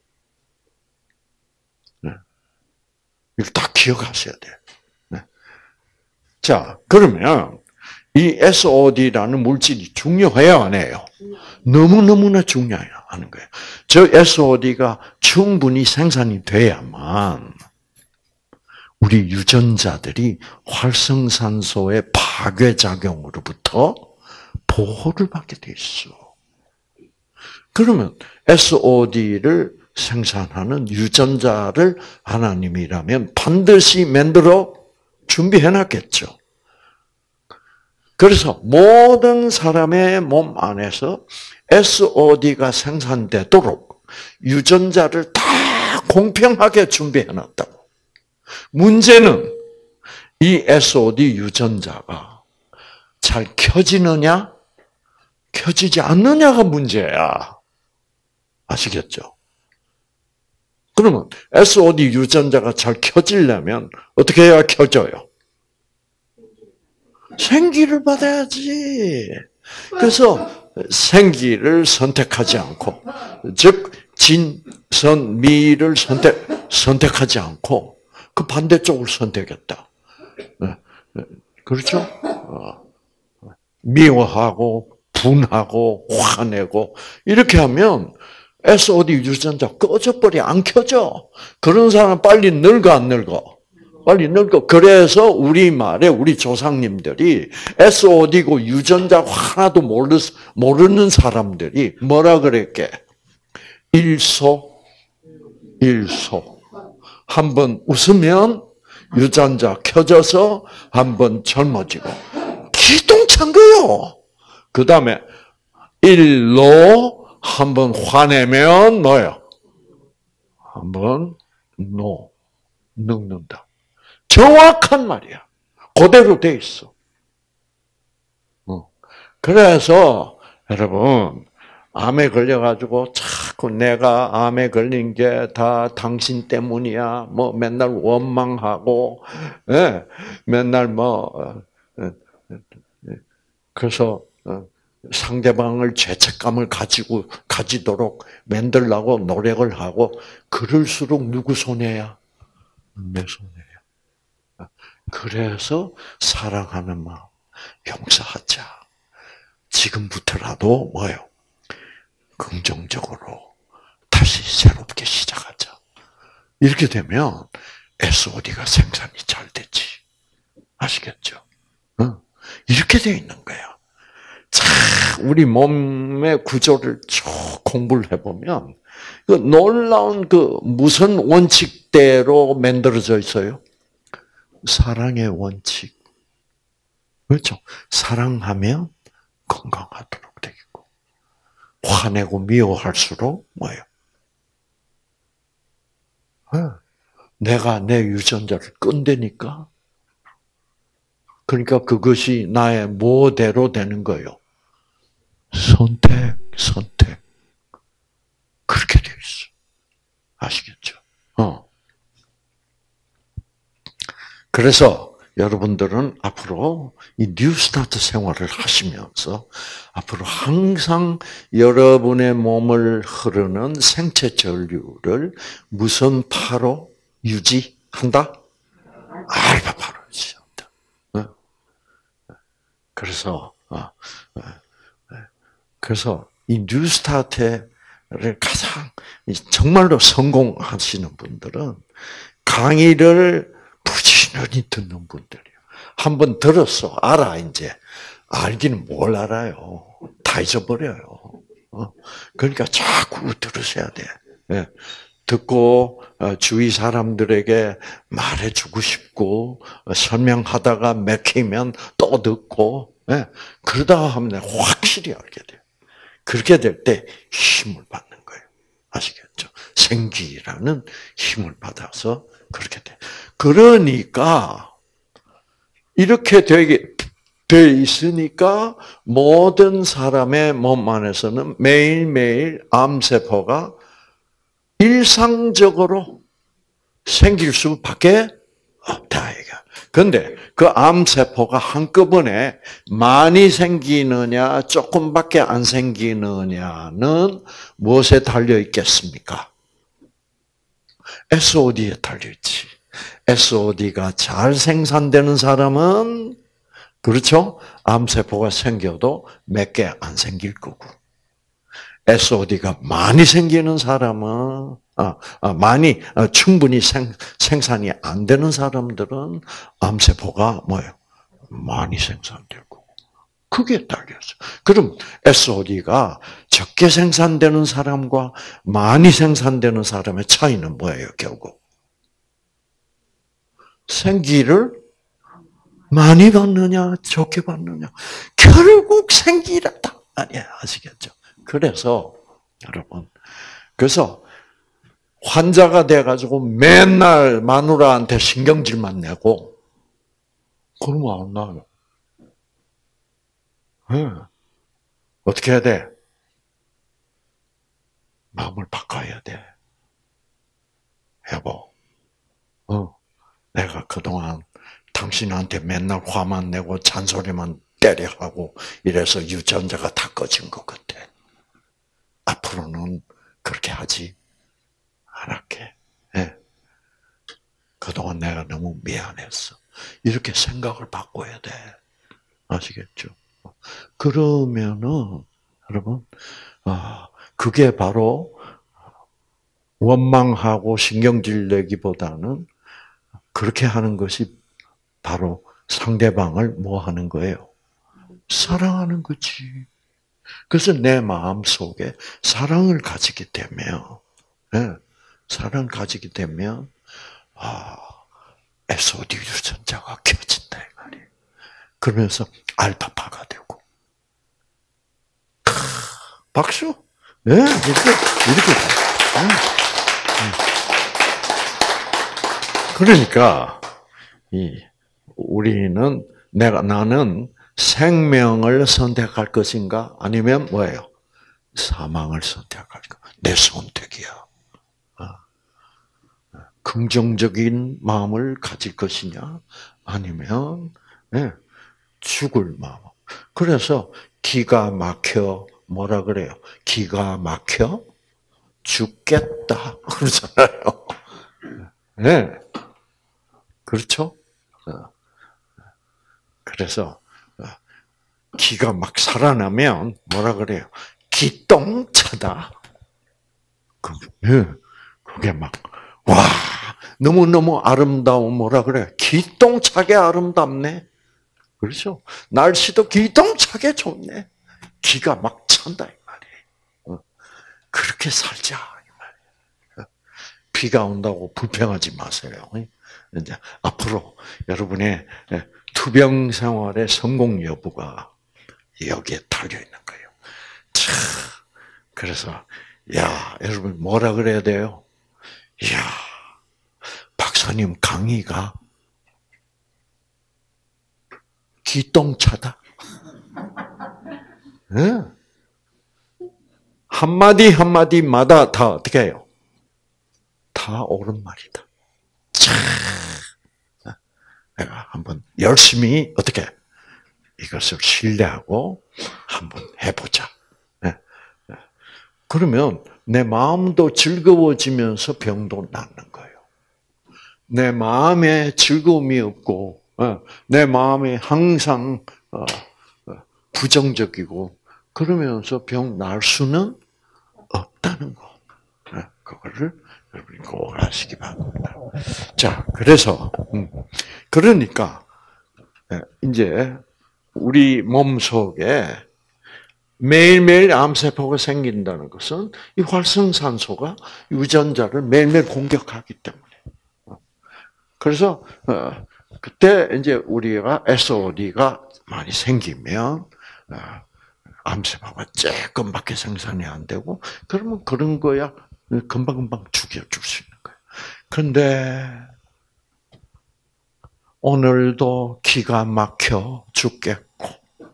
네. 이걸 다 기억하셔야 돼요. 네. 자, 그러면 이 SOD라는 물질이 중요해요, 안 해요? 너무너무나 중요하는 거예요. 저 SOD가 충분히 생산이 돼야만 우리 유전자들이 활성산소의 파괴작용으로부터 보호를 받게 돼 있어. 그러면 SOD를 생산하는 유전자를 하나님이라면 반드시 만들어 준비해놨겠죠. 그래서 모든 사람의 몸 안에서 SOD가 생산되도록 유전자를 다 공평하게 준비해놨다고. 문제는 이 SOD 유전자가 잘 켜지느냐, 켜지지 않느냐가 문제야. 아시겠죠? 그러면 SOD 유전자가 잘 켜지려면 어떻게 해야 켜져요? 생기를 받아야지. 그래서 생기를 선택하지 않고, 즉 진선미를 선택하지 않고 그 반대쪽을 선택했다. 그렇죠? 미워하고 분하고 화내고 이렇게 하면 SOD 유전자 꺼져버려, 안 켜져. 그런 사람 빨리 늙어, 안 늙어? 빨리 늙어. 그래서 우리말에 우리 조상님들이 SOD고 유전자 하나도 모르는 사람들이 뭐라 그랬게? 일소. 한번 웃으면 유전자 켜져서 한번 젊어지고. 기똥찬 거요. 그 다음에 일로 한번 화내면 뭐예요? 한번 늙는다. 정확한 말이야. 그대로 돼 있어. 그래서 여러분 암에 걸려가지고 자꾸 내가 암에 걸린 게 다 당신 때문이야. 뭐 맨날 원망하고, 예, 맨날 그래서 상대방을 죄책감을 가지도록 만들려고 노력을 하고 그럴수록 누구 손해야? 내 손해야. 그래서 사랑하는 마음, 용서하자. 지금부터라도 뭐예요? 긍정적으로 다시 새롭게 시작하자. 이렇게 되면 SOD가 생산이 잘 되지. 아시겠죠? 이렇게 돼 있는 거야. 자, 우리 몸의 구조를 쭉 공부를 해보면 그 놀라운 그 무슨 원칙대로 만들어져 있어요? 사랑의 원칙. 그렇죠? 사랑하면 건강하도록 되어 있고 화내고 미워할수록 뭐예요? 내가 내 유전자를 끈다니까. 그러니까 그것이 나의 뭐대로 되는 거예요? 선택. 그렇게 되어 있어. 아시겠죠? 그래서 여러분들은 앞으로 이 뉴스타트 생활을 하시면서 앞으로 항상 여러분의 몸을 흐르는 생체 전류를 무슨 파로 유지한다? 알파파로 유지한다. 그래서 이 뉴스타트를 가장 정말로 성공하시는 분들은 강의를 부지런히 듣는 분들이에요. 한번 들었어. 알아, 이제. 알기는 뭘 알아요. 다 잊어버려요. 그러니까 자꾸 들으셔야 돼. 듣고 주위 사람들에게 말해주고 싶고 설명하다가 맥히면 또 듣고 그러다가 하면 확실히 알게 돼요. 그렇게 될 때 힘을 받는 거예요. 아시겠죠? 생기라는 힘을 받아서 그렇게 돼. 그러니까 이렇게 돼 있으니까 모든 사람의 몸 안에서는 매일매일 암세포가 일상적으로 생길 수밖에 없다 이거. 그런데 그 암세포가 한꺼번에 많이 생기느냐 조금밖에 안 생기느냐는 무엇에 달려 있겠습니까? SOD에 달려있지. SOD가 잘 생산되는 사람은 그렇죠? 암세포가 생겨도 몇 개 안 생길 거고. SOD가 많이 생기는 사람은 충분히 생산이 안 되는 사람들은 암세포가 뭐예요? 많이 생산되고. 그게 달려있어. 그럼 SOD가 적게 생산되는 사람과 많이 생산되는 사람의 차이는 뭐예요, 결국? 생기를 많이 받느냐, 적게 받느냐. 결국 생기라다. 아니야, 아시겠죠? 그래서, 여러분, 환자가 돼가지고 맨날 마누라한테 신경질만 내고, 그러면 안 나요. 어떻게 해야 돼? 마음을 바꿔야 돼. 여보, 내가 그동안 당신한테 맨날 화만 내고 잔소리만 때려하고 이래서 유전자가 다 꺼진 것 같아. 앞으로는 그렇게 하지 않을게. 그동안 내가 너무 미안했어. 이렇게 생각을 바꿔야 돼. 아시겠죠? 그러면은 여러분, 그게 바로 원망하고 신경질 내기보다는 그렇게 하는 것이 바로 상대방을 뭐 하는 거예요? 사랑하는 거지. 그래서 내 마음 속에 사랑을 가지게 되면, 사랑을 가지게 되면, SOD 유전자가 켜진다, 이 말이에요. 그러면서 알파파가 되고. 박수! 네, 이렇게. 그러니까, 우리는, 나는 생명을 선택할 것인가? 아니면 뭐예요? 사망을 선택할까? 내 선택이야. 긍정적인 마음을 가질 것이냐? 아니면, 죽을 마음. 그래서 기가 막혀, 뭐라 그래요? 기가 막혀 죽겠다. 그러잖아요. 네. 그렇죠? 그래서, 기가 막 살아나면 뭐라 그래요? 기똥차다. 그게 막, 와, 너무너무 아름다워. 뭐라 그래? 기똥차게 아름답네. 그렇죠? 날씨도 기똥차게 좋네. 기가 막 찬다, 이 말이에요. 그렇게 살자, 이 말이에요. 비가 온다고 불평하지 마세요. 이제 앞으로 여러분의 투병 생활의 성공 여부가 여기에 달려 있는 거예요. 자, 그래서 여러분 뭐라 그래야 돼요? 박사님 강의가 기똥차다. 네? 한마디 한마디마다 다 어떻게 해요? 다 옳은 말이다. 내가 한번 열심히 어떻게 이것을 신뢰하고 한번 해보자. 그러면 내 마음도 즐거워지면서 병도 낫는 거예요. 내 마음에 즐거움이 없고 내 마음이 항상 부정적이고 그러면서 병 날 수는 없다는 거. 그거를 여러분이 꼭 아시기 바랍니다. 자, 그래서 그러니까 이제 우리 몸 속에 매일매일 암세포가 생긴다는 것은 이 활성산소가 유전자를 매일매일 공격하기 때문에. 그래서 그때 이제 우리가 SOD가 많이 생기면 암세포가 조금밖에 생산이 안 되고 그러면 그런 거야 금방금방 죽여줄 수 있는 거예요. 그런데 오늘도 기가 막혀 죽겠고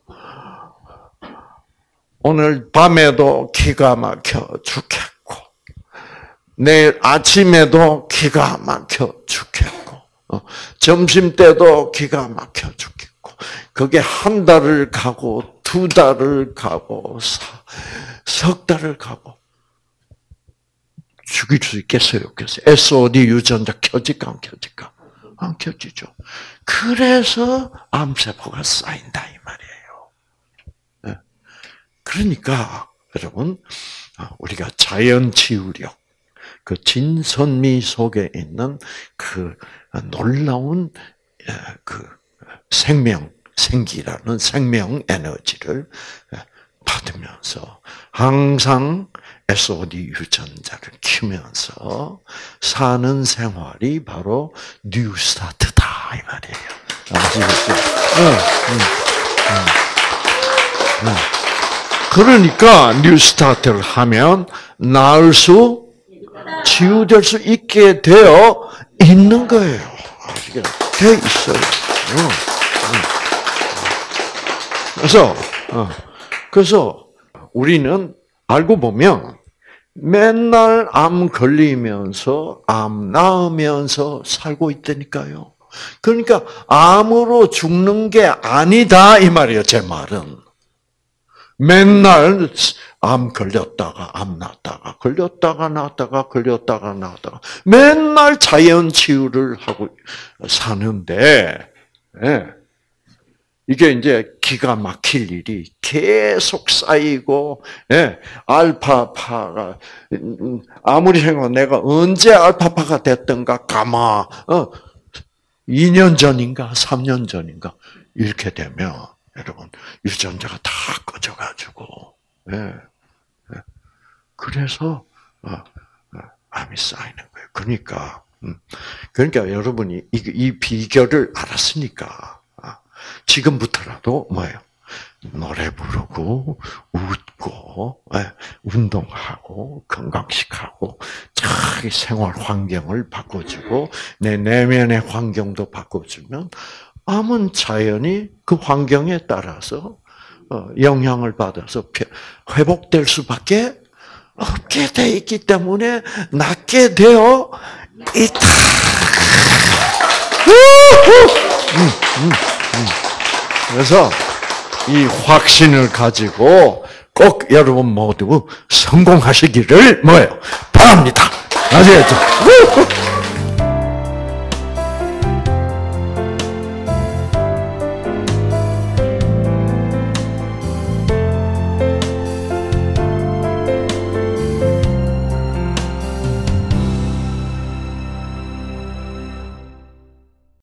오늘 밤에도 기가 막혀 죽겠고 내일 아침에도 기가 막혀 죽겠고 점심 때도 기가 막혀 죽겠고 그게 한 달을 가고 두 달을 가고 석 달을 가고 죽일 수 있겠어요? 없겠어요? SOD 유전자 켜질까 안 켜질까? 안 켜지죠. 그래서 암세포가 쌓인다 이 말이에요. 그러니까 여러분 우리가 자연치유력 그 진선미 속에 있는 그 놀라운 그 생기라는 생명 에너지를 받으면서 항상 SOD 유전자를 키우면서 사는 생활이 바로 뉴스타트다 이 말이에요. 아시겠죠? 그러니까 뉴스타트를 하면 나을 수, 치유될 수 있게 되어 있는 거예요. 아시겠죠? 되어 있어요. 그래서 우리는 알고 보면 맨날 암 걸리면서 암 낳으면서 살고 있다니까요. 그러니까 암으로 죽는 게 아니다 이 말이에요. 제 말은 맨날 암 걸렸다가 암 났다가 걸렸다가 났다가 걸렸다가 났다가 맨날 자연 치유를 하고 사는데 이게 이제 기가 막힐 일이 계속 쌓이고 알파파가 아무리 생각해도 내가 언제 알파파가 됐던가 까마 2년 전인가 3년 전인가 이렇게 되면 여러분 유전자가 다 꺼져가지고 그래서 암이 쌓이는 거예요. 그러니까 여러분이 이 비결을 알았으니까 지금부터라도 뭐예요? 노래 부르고 웃고 운동하고 건강식하고 자기 생활 환경을 바꿔주고 내 내면의 환경도 바꿔주면 암은 자연히 그 환경에 따라서 영향을 받아서 회복될 수밖에 없게 돼 있기 때문에 낫게 되어 있다. 그래서 이 확신을 가지고 꼭 여러분 모두 성공하시기를 바랍니다. 아시겠죠?